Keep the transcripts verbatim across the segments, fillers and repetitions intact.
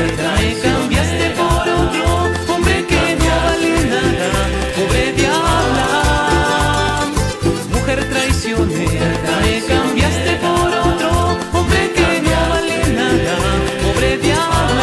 traicionera, me cambiaste por otro hombre que no vale nada, pobre diabla. Mujer traicionera, me cambiaste por otro hombre que no vale nada, pobre diabla.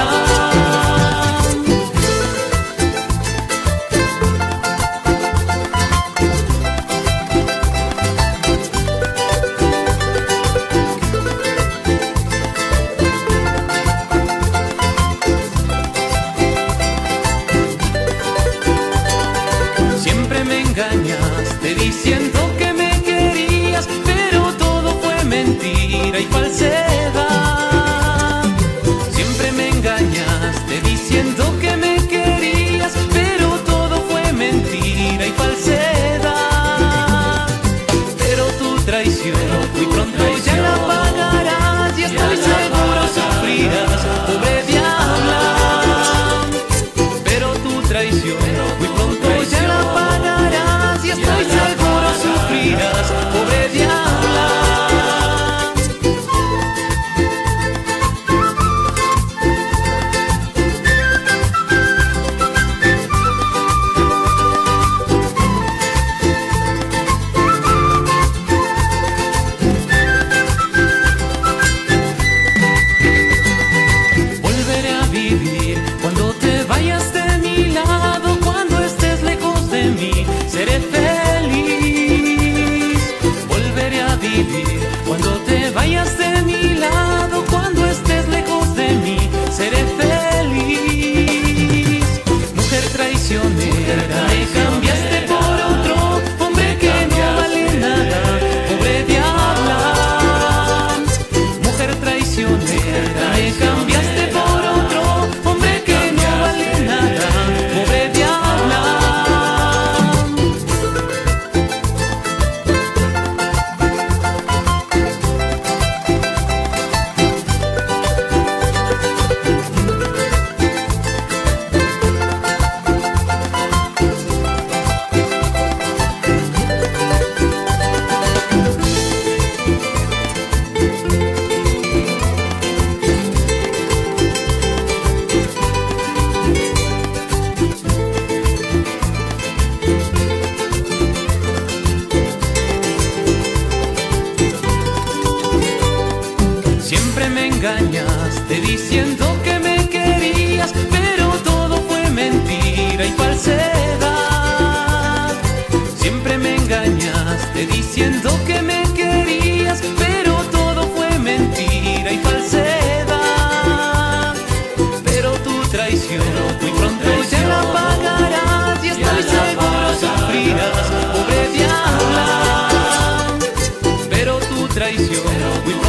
Siempre me engañaste diciendo que me querías, pero todo fue mentira y falsedad. Siempre me engañaste diciendo que me querías, pero todo fue mentira y falsedad. Pero tu traición muy pronto ya la pagarás y estoy seguro sufrirás, pobre diabla. Pero tu traición muy pronto ya la pagarás y estoy seguro sufrirás, pobre diabla. Volveré a vivir cuando te vayas de mi lado, cuando estés lejos de mí, seré feliz. Volveré a vivir cuando te vayas de mi lado, cuando estés lejos de mí, seré feliz. Mujer traicionera, me cambiaste por otro hombre que no vale nada, pobre diabla. Mujer traicionera, me cambiaste por otro hombre que no vale nada, pobre diabla. Siempre me engañaste diciendo que me querías, pero todo fue mentira y falsedad. Siempre me engañaste diciendo que me querías, pero todo fue mentira y falsedad. Pero tu traición muy pronto ya la pagarás y estoy seguro sufrirás, pobre diabla. Pero tu traición muy pronto